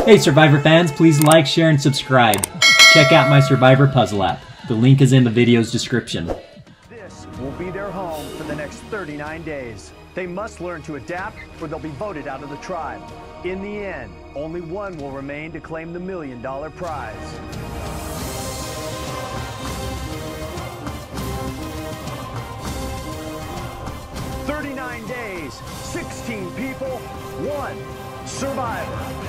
Hey Survivor fans, please like, share, and subscribe. Check out my Survivor puzzle app. The link is in the video's description. This will be their home for the next 39 days. They must learn to adapt or they'll be voted out of the tribe. In the end, only one will remain to claim the $1 million prize. "39 days, 16 people, 1 survivor."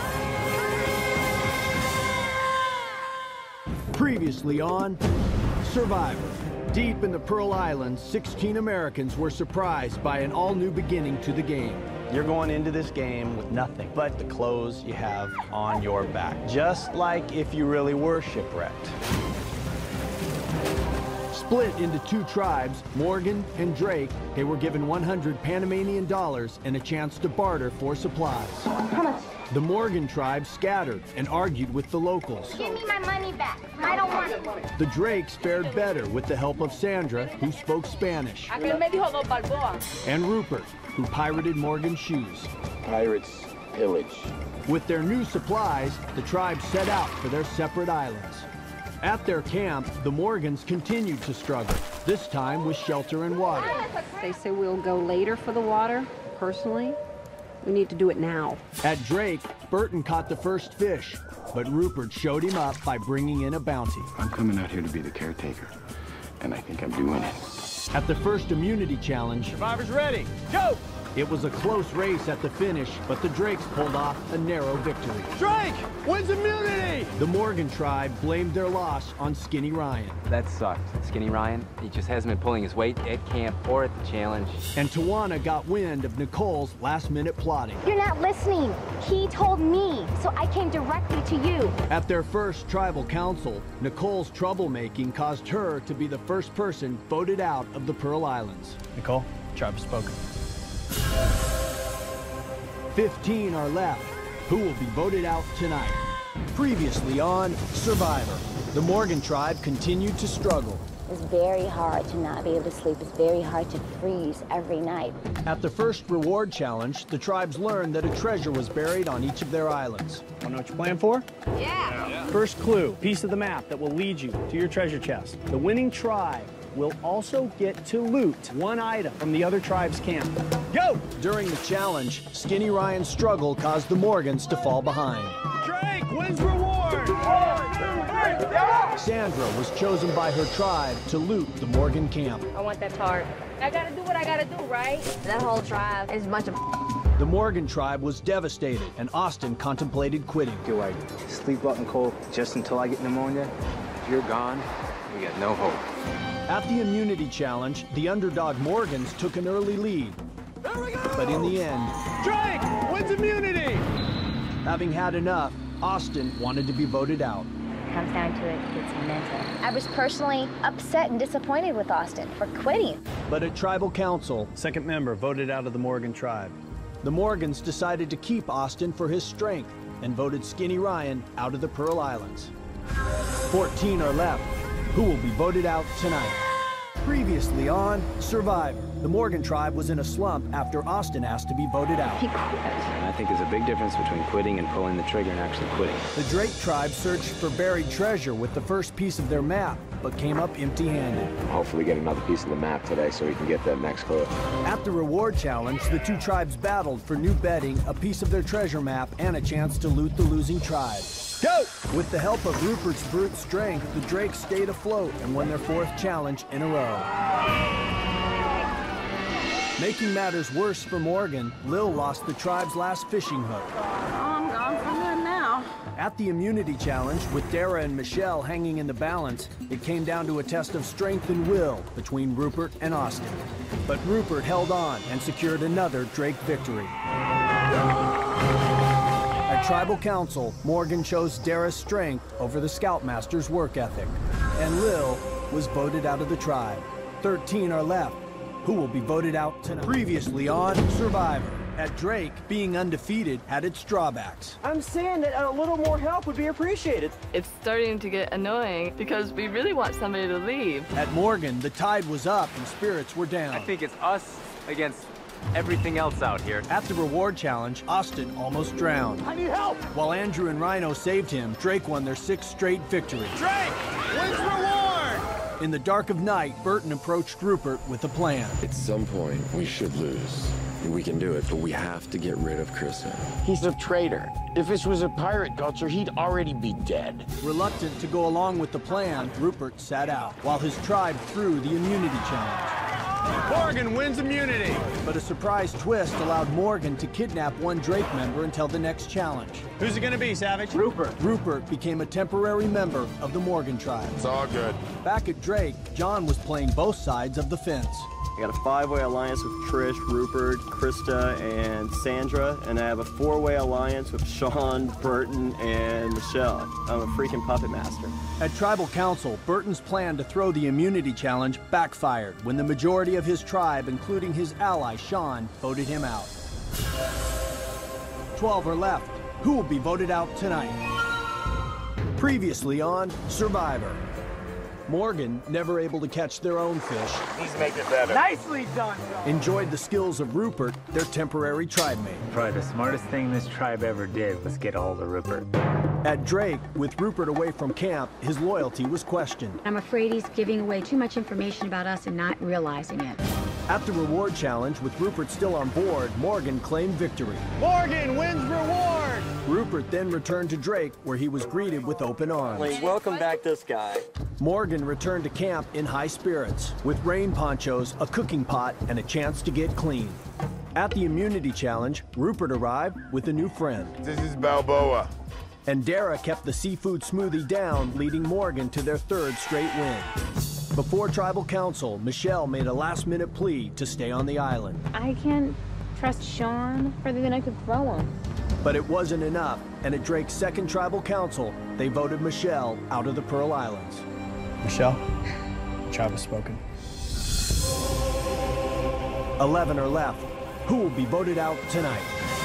Previously on Survivor. Deep in the Pearl Islands, 16 Americans were surprised by an all-new beginning to the game. You're going into this game with nothing but the clothes you have on your back. Just like if you really were shipwrecked. Split into 2 tribes, Morgan and Drake, they were given 100 Panamanian dollars and a chance to barter for supplies. How much? The Morgan tribe scattered and argued with the locals. Give me my money back. I don't want it. The Drakes fared better with the help of Sandra, who spoke Spanish, and Rupert, who pirated Morgan's shoes. Pirates pillage. With their new supplies, the tribes set out for their separate islands. At their camp, the Morgans continued to struggle, this time with shelter and water. They say we'll go later for the water. Personally, we need to do it now. At Drake, Burton caught the first fish, but Rupert showed him up by bringing in a bounty. I'm coming out here to be the caretaker, and I think I'm doing it. At the first immunity challenge, survivors ready, go! It was a close race at the finish, but the Drakes pulled off a narrow victory. Drake wins immunity! The Morgan tribe blamed their loss on Skinny Ryan. That sucked. Skinny Ryan, he just hasn't been pulling his weight at camp or at the challenge. And Tijuana got wind of Nicole's last-minute plotting. You're not listening. He told me, so I came directly to you. At their first tribal council, Nicole's troublemaking caused her to be the first person voted out of the Pearl Islands. Nicole, tribe has spoken. 15 are left. Who will be voted out tonight? Previously on Survivor, the Morgan tribe continued to struggle. It's very hard to not be able to sleep. It's very hard to freeze every night. At the first reward challenge, the tribes learned that a treasure was buried on each of their islands. Want to know what you're playing for? Yeah. First clue, piece of the map that will lead you to your treasure chest. The winning tribe will also get to loot 1 item from the other tribe's camp. Go! During the challenge, Skinny Ryan's struggle caused the Morgans to fall behind. Drake wins reward! Sandra was chosen by her tribe to loot the Morgan camp. I want that part. I gotta do what I gotta do, right? That whole tribe is a bunch of... The Morgan tribe was devastated, and Austin contemplated quitting. Do I sleep out in cold just until I get pneumonia? If you're gone, we got no hope. At the immunity challenge, the underdog Morgans took an early lead. But in the end, Drake wins immunity! Having had enough, Austin wanted to be voted out. Comes down to it, it's mental. I was personally upset and disappointed with Austin for quitting. But at tribal council, second member voted out of the Morgan tribe. The Morgans decided to keep Austin for his strength and voted Skinny Ryan out of the Pearl Islands. 14 are left. Who will be voted out tonight? Previously on Survivor, the Morgan tribe was in a slump after Austin asked to be voted out. And I think there's a big difference between quitting and pulling the trigger and actually quitting. The Drake tribe searched for buried treasure with the first piece of their map, but came up empty-handed. Hopefully get another piece of the map today so we can get that next clue. At the reward challenge, the 2 tribes battled for new bedding, a piece of their treasure map, and a chance to loot the losing tribe. Go! With the help of Rupert's brute strength, the Drakes stayed afloat and won their 4th challenge in a row. Making matters worse for Morgan, Lil lost the tribe's last fishing hook. I'm gone for good now. At the immunity challenge, with Darrah and Michelle hanging in the balance, it came down to a test of strength and will between Rupert and Austin. But Rupert held on and secured another Drake victory. At tribal council, Morgan chose Darrah's strength over the Scoutmaster's work ethic. And Lil was voted out of the tribe. 13 are left. Who will be voted out tonight? Previously on Survivor. At Drake, being undefeated had its drawbacks. I'm saying that a little more help would be appreciated. It's starting to get annoying because we really want somebody to leave. At Morgan, the tide was up and spirits were down. I think it's us against everything else out here. At the reward challenge, Austin almost drowned. I need help! While Andrew and Rhino saved him, Drake won their 6th straight victory. Drake wins reward! In the dark of night, Burton approached Rupert with a plan. At some point, we should lose. We can do it, but we have to get rid of Christa. He's a traitor. If this was a pirate culture, he'd already be dead. Reluctant to go along with the plan, Rupert sat out, while his tribe threw the immunity challenge. Morgan wins immunity! But a surprise twist allowed Morgan to kidnap one Drake member until the next challenge. Who's it gonna be, Savage? Rupert. Rupert became a temporary member of the Morgan tribe. It's all good. Back at Drake, John was playing both sides of the fence. I got a 5-way alliance with Trish, Rupert, Christa, and Sandra, and I have a 4-way alliance with Shawn, Burton, and Michelle. I'm a freaking puppet master. At Tribal Council, Burton's plan to throw the immunity challenge backfired when the majority of his tribe, including his ally Shawn, voted him out. 12 are left. Who will be voted out tonight? Previously on Survivor. Morgan, never able to catch their own fish, He's making better. Nicely done, John. enjoyed the skills of Rupert, their temporary tribe mate. Probably the smartest thing this tribe ever did was get a hold of Rupert. At Drake, with Rupert away from camp, his loyalty was questioned. I'm afraid he's giving away too much information about us and not realizing it. At the reward challenge, with Rupert still on board, Morgan claimed victory. Morgan wins reward! Rupert then returned to Drake, where he was greeted with open arms. Welcome back this guy. Morgan returned to camp in high spirits, with rain ponchos, a cooking pot, and a chance to get clean. At the immunity challenge, Rupert arrived with a new friend. This is Balboa. And Darrah kept the seafood smoothie down, leading Morgan to their 3rd straight win. Before Tribal Council, Michelle made a last-minute plea to stay on the island. I can't trust Shawn further than I could throw him. But it wasn't enough, and at Drake's 2nd Tribal Council, they voted Michelle out of the Pearl Islands. Michelle, tribe has spoken. 11 are left. Who will be voted out tonight?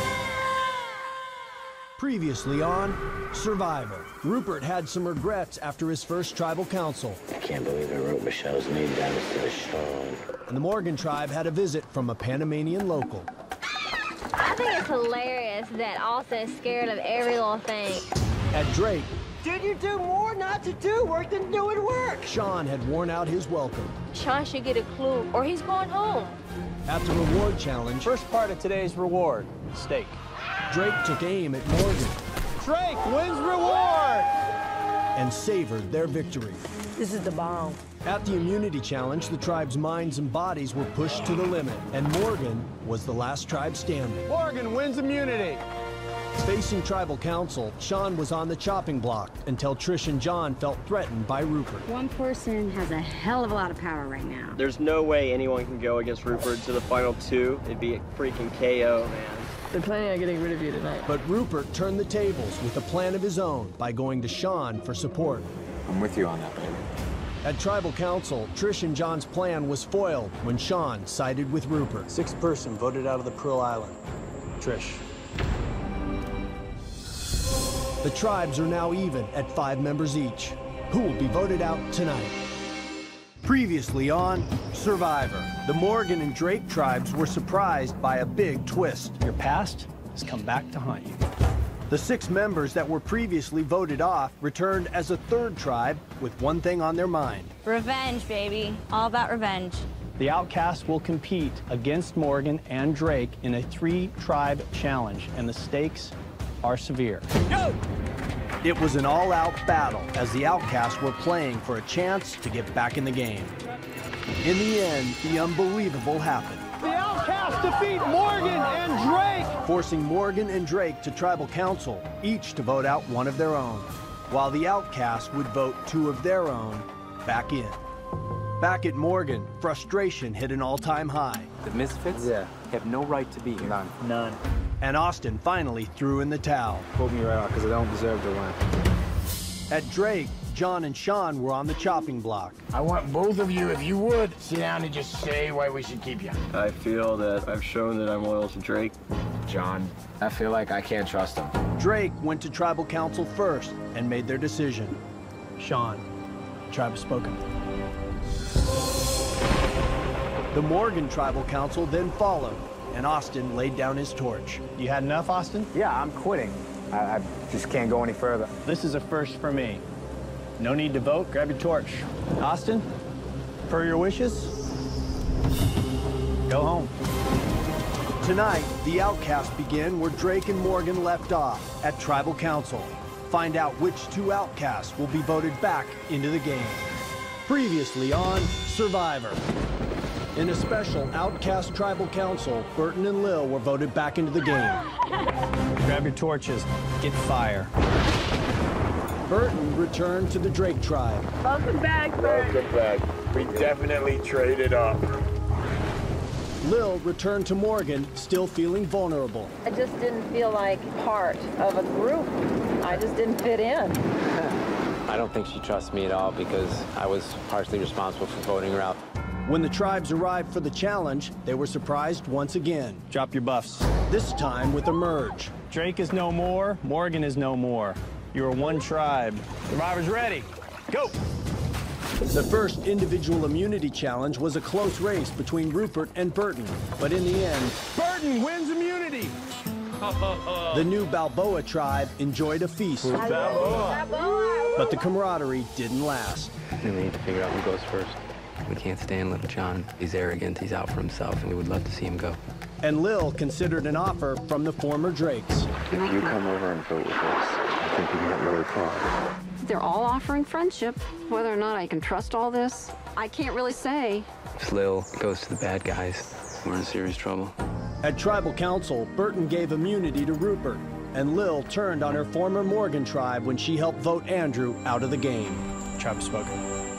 Previously on Survivor, Rupert had some regrets after his first Tribal Council. I can't believe I wrote Michelle's name down instead of Shawn. And the Morgan tribe had a visit from a Panamanian local. I think it's hilarious that Austin is scared of every little thing. At Drake, Did you do more not to do work than doing work? Shawn had worn out his welcome. Shawn should get a clue, or he's going home. At the reward challenge, First part of today's reward, steak. Drake took aim at Morgan Drake wins reward! and savored their victory. This is the bomb. At the immunity challenge, the tribe's minds and bodies were pushed to the limit, and Morgan was the last tribe standing. Morgan wins immunity. Facing Tribal Council, Shawn was on the chopping block until Trish and John felt threatened by Rupert. One person has a hell of a lot of power right now. There's no way anyone can go against Rupert to the final 2. It'd be a freaking KO, man. They're planning on getting rid of you tonight. But Rupert turned the tables with a plan of his own by going to Shawn for support. I'm with you on that, baby. At Tribal Council, Trish and John's plan was foiled when Shawn sided with Rupert. 6th person voted out of the Pearl Island. Trish. The tribes are now even at 5 members each. Who will be voted out tonight? Previously on Survivor, the Morgan and Drake tribes were surprised by a big twist. Your past has come back to haunt you. The 6 members that were previously voted off returned as a 3rd tribe with one thing on their mind. Revenge, baby. All about revenge. The outcasts will compete against Morgan and Drake in a 3-tribe challenge, and the stakes are severe. Go! It was an all-out battle as the outcasts were playing for a chance to get back in the game. In the end, the unbelievable happened. The outcasts defeat Morgan and Drake! Forcing Morgan and Drake to Tribal Council, each to vote out one of their own, while the outcasts would vote 2 of their own back in. Back at Morgan, frustration hit an all-time high. The Misfits have no right to be here. None. And Austin finally threw in the towel. Pulled me right out because I don't deserve to win. At Drake, John and Shawn were on the chopping block. I want both of you, if you would, sit down and just say why we should keep you. I feel that I've shown that I'm loyal to Drake. John, I feel like I can't trust him. Drake went to Tribal Council first and made their decision. Shawn, tribe has spoken. The Morgan Tribal Council then followed, and Austin laid down his torch. You had enough, Austin? Yeah, I'm quitting. I just can't go any further. This is a first for me. No need to vote. Grab your torch. Austin, per your wishes, go home. Tonight, the outcasts begin where Drake and Morgan left off, at Tribal Council. Find out which two outcasts will be voted back into the game. Previously on Survivor. In a special Outcast Tribal Council, Burton and Lil were voted back into the game. Grab your torches. Get fire. Burton returned to the Drake tribe. Welcome back, Bert. Welcome back. We definitely traded up. Lil returned to Morgan, still feeling vulnerable. I just didn't feel like part of a group. I just didn't fit in. I don't think she trusts me at all because I was partially responsible for voting her out. When the tribes arrived for the challenge, they were surprised once again. Drop your buffs. This time with a merge. Drake is no more. Morgan is no more. You are one tribe. Survivors ready. Go! The first individual immunity challenge was a close race between Rupert and Burton, but in the end, Burton wins immunity! the new Balboa tribe enjoyed a feast. But the camaraderie didn't last. We need to figure out who goes first. We can't stand little John. He's arrogant, he's out for himself, and we would love to see him go. And Lil considered an offer from the former Drakes. If you come over and vote with us, I think we can get really far. They're all offering friendship. Whether or not I can trust all this, I can't really say. If Lil goes to the bad guys, we're in serious trouble. At Tribal Council, Burton gave immunity to Rupert, and Lil turned on her former Morgan tribe when she helped vote Andrew out of the game. Tribe has spoken.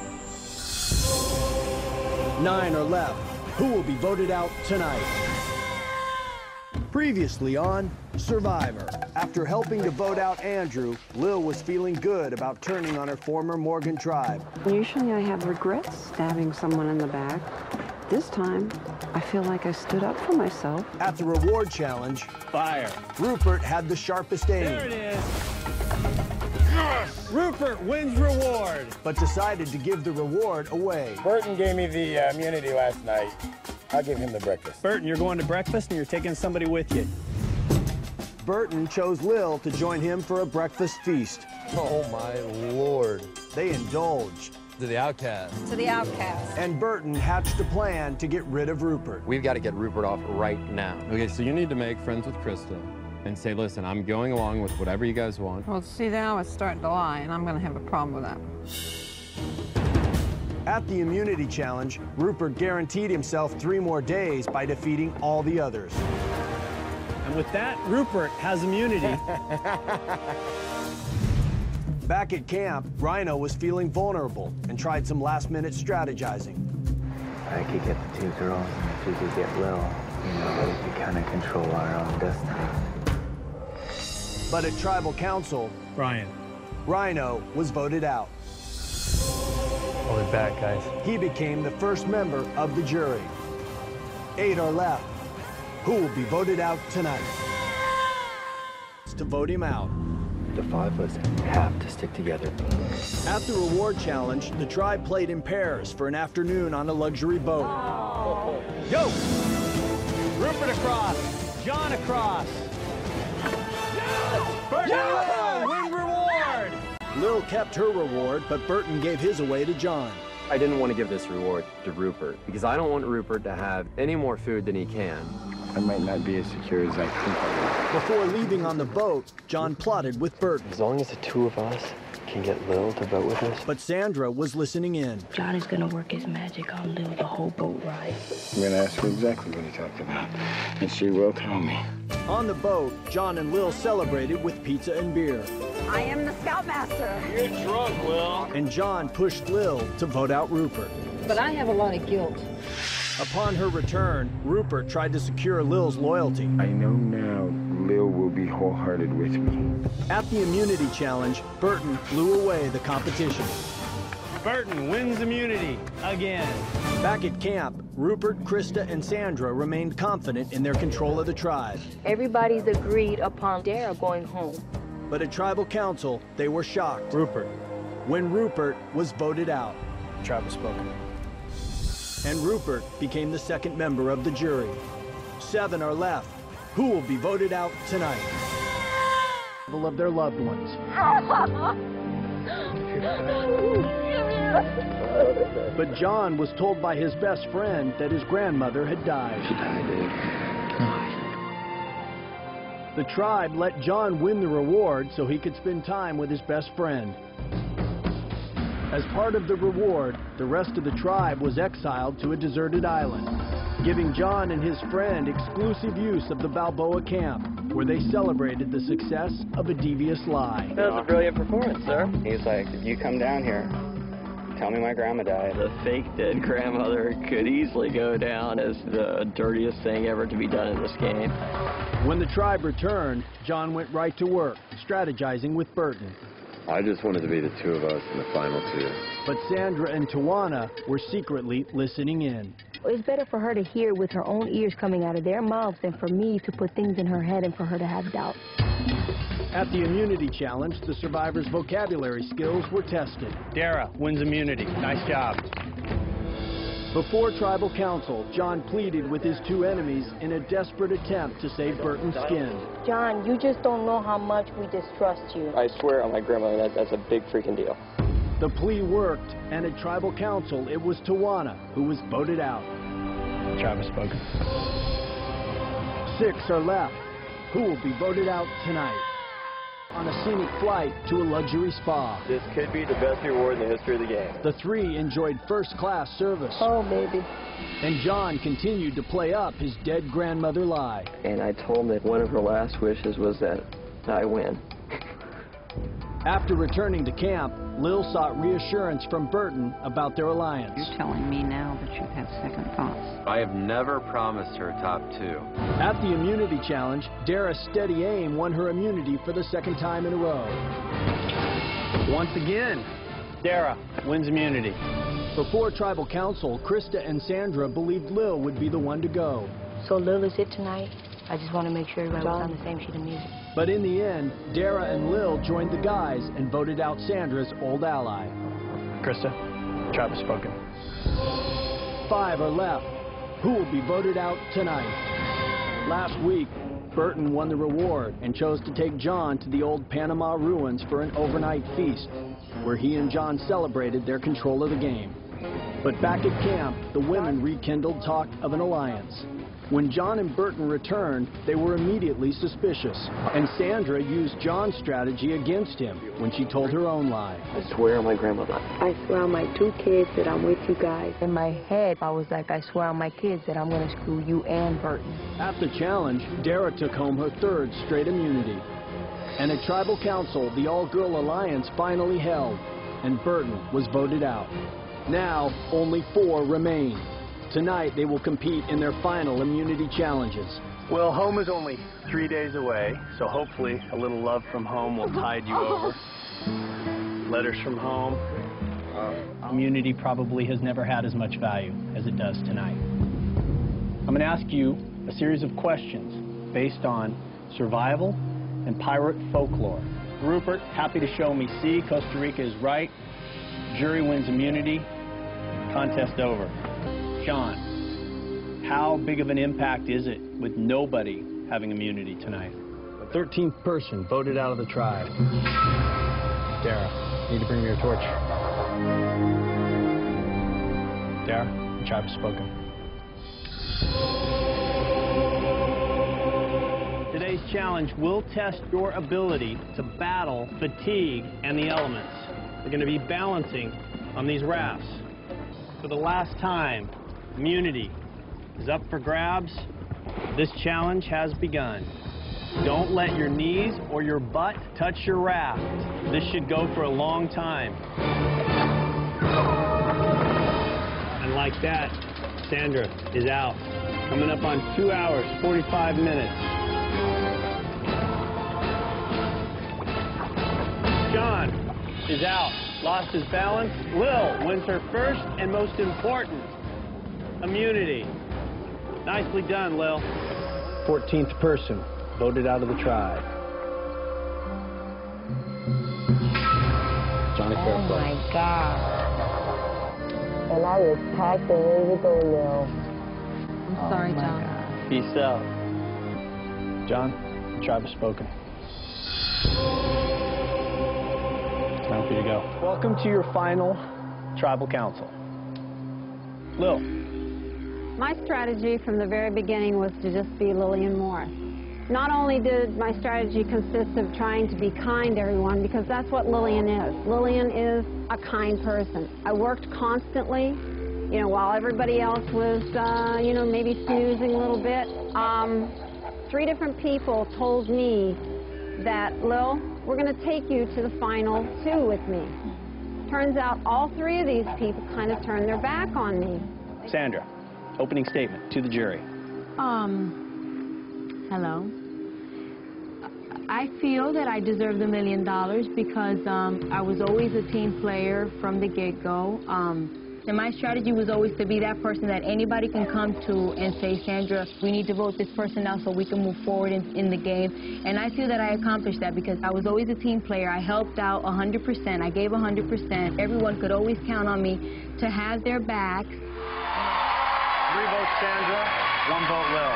9 are left. Who will be voted out tonight? Previously on Survivor. After helping to vote out Andrew, Lil was feeling good about turning on her former Morgan tribe. Usually I have regrets stabbing someone in the back. This time, I feel like I stood up for myself. At the reward challenge, Fire. Rupert had the sharpest aim. There it is. Rupert wins reward. But decided to give the reward away. Burton gave me the immunity last night. I'll give him the breakfast. Burton, you're going to breakfast and you're taking somebody with you. Burton chose Lil to join him for a breakfast feast. Oh my Lord. They indulged. To the outcast. To the outcast. And Burton hatched a plan to get rid of Rupert. We've got to get Rupert off right now. Okay, so you need to make friends with Christa and say, listen, I'm going along with whatever you guys want. Well, see, now it's starting to lie, and I'm going to have a problem with that. At the immunity challenge, Rupert guaranteed himself 3 more days by defeating all the others. And with that, Rupert has immunity. Back at camp, Rhino was feeling vulnerable and tried some last-minute strategizing. I could get the 2 girls, and if we could get Lil, you know, we could kind of control our own destiny. But at Tribal Council, Rhino was voted out. Hold it back, guys. He became the first member of the jury. 8 are left. Who will be voted out tonight? To vote him out. The 5 of us have to stick together. At the reward challenge, the tribe played in pairs for an afternoon on a luxury boat. Oh. Go! Rupert across, John across. Burton win reward! Lil kept her reward, but Burton gave his away to John. I didn't want to give this reward to Rupert because I don't want Rupert to have any more food than he can. I might not be as secure as I think I am. Before leaving on the boat, John plotted with Burton. As long as the 2 of us can get Lil to vote with us. But Sandra was listening in. Johnny's gonna work his magic on Lil the whole boat ride. I'm gonna ask her exactly what he talked about, and she will tell me. On the boat, John and Lil celebrated with pizza and beer. I am the Scoutmaster. You're drunk, Lil. And John pushed Lil to vote out Rupert. But I have a lot of guilt. Upon her return, Rupert tried to secure Lil's loyalty. I know now Lil will be wholehearted with me. At the immunity challenge, Burton blew away the competition. Burton wins immunity again. Back at camp, Rupert, Christa, and Sandra remained confident in their control of the tribe. Everybody's agreed upon Darrah going home. But at Tribal Council, they were shocked. When Rupert was voted out. Tribe has spoken. And Rupert became the second member of the jury. 7 are left. Who will be voted out tonight? Of their loved ones. But Jon was told by his best friend that his grandmother had died. She died, Dave. The tribe let Jon win the reward so he could spend time with his best friend. As part of the reward, the rest of the tribe was exiled to a deserted island, giving Jon and his friend exclusive use of the Balboa camp, where they celebrated the success of a devious lie. That was a brilliant performance, sir. He's like, if you come down here, tell me my grandma died. The fake dead grandmother could easily go down as the dirtiest thing ever to be done in this game. When the tribe returned, Jon went right to work, strategizing with Burton. I just wanted to be the two of us in the final two. But Sandra and Tijuana were secretly listening in. It's better for her to hear with her own ears coming out of their mouths than for me to put things in her head and for her to have doubt. At the immunity challenge, the survivors' vocabulary skills were tested. Darrah wins immunity. Nice job. Before tribal council, Jon pleaded with his two enemies in a desperate attempt to save Burton's skin. Jon, you just don't know how much we distrust you. I swear on my grandmother, that's a big freaking deal. The plea worked, and at tribal council, it was Tijuana who was voted out. Tribe has spoken. 6 are left. Who will be voted out tonight? On a scenic flight to a luxury spa. This could be the best reward in the history of the game. The 3 enjoyed first-class service. Oh, baby. And Jon continued to play up his dead grandmother lie. And I told him that one of her last wishes was that I win. After returning to camp, Lil sought reassurance from Burton about their alliance. You're telling me now that you've had second thoughts. I have never promised her top 2. At the immunity challenge, Darrah's steady aim won her immunity for the second time in a row. Once again, Darrah wins immunity. Before tribal council, Christa and Sandra believed Lil would be the one to go. So Lil is it tonight? I just want to make sure everybody was on the same sheet of music. But in the end, Darrah and Lil joined the guys and voted out Sandra's old ally. Christa, tribe has spoken. 5 are left. Who will be voted out tonight? Last week, Burton won the reward and chose to take Jon to the old Panama ruins for an overnight feast, where he and Jon celebrated their control of the game. But back at camp, the women rekindled talk of an alliance. When Jon and Burton returned, they were immediately suspicious, and Sandra used Jon's strategy against him when she told her own lie. I swear on my grandmother. I swear on my 2 kids that I'm with you guys. In my head, I was like, I swear on my kids that I'm going to screw you and Burton. At the challenge, Darrah took home her 3rd straight immunity. And at tribal council, the all-girl alliance finally held, and Burton was voted out. Now, only 4 remain. Tonight, they will compete in their final immunity challenges. Well, home is only 3 days away, so hopefully a little love from home will tide you over. Letters from home. Immunity probably has never had as much value as it does tonight. I'm going to ask you a series of questions based on survival and pirate folklore. Rupert, happy to show me C. Costa Rica is right. Jury wins immunity. Contest over. Shawn, how big of an impact is it with nobody having immunity tonight? The 13th person voted out of the tribe. Darrah, need to bring me your torch. Darrah, the tribe has spoken. Today's challenge will test your ability to battle fatigue and the elements. We're going to be balancing on these rafts. For the last time, immunity is up for grabs. This challenge has begun. Don't let your knees or your butt touch your raft. This should go for a long time. And like that, Sandra is out. Coming up on 2 hours, 45 minutes. Jon is out. Lost his balance. Lil wins her first and most important immunity. Nicely done, Lil. 14th person voted out of the tribe. Johnny Oh my God. And I was packed and ready to go, Lil. I'm sorry, Jon. Peace out. John, the tribe has spoken. Time for you to go. Welcome to your final tribal council. Lil. My strategy from the very beginning was to just be Lillian Morris. Not only did my strategy consist of trying to be kind to everyone, because that's what Lillian is. Lillian is a kind person. I worked constantly, you know, while everybody else was, you know, maybe snoozing a little bit. 3 different people told me that, Lil, we're going to take you to the final 2 with me. Turns out all 3 of these people kind of turned their back on me. Sandra, opening statement to the jury. Hello. I feel that I deserve the $1 million because I was always a team player from the get-go. And my strategy was always to be that person that anybody can come to and say, Sandra, we need to vote this person out so we can move forward in the game. And I feel that I accomplished that because I was always a team player. I helped out 100%. I gave 100%. Everyone could always count on me to have their back. 3 votes Sandra, 1 vote Lil.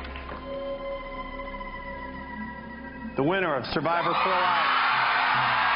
The winner of Survivor Pearl Island